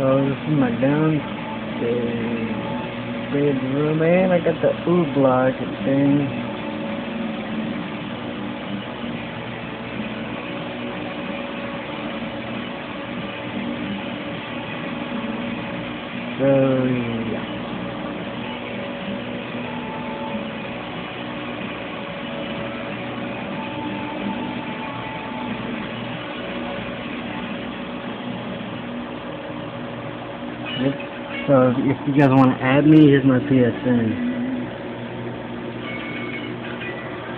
So this is my downstairs bedroom, and I got the block thing. So yeah. So if you guys want to add me, here's my PSN.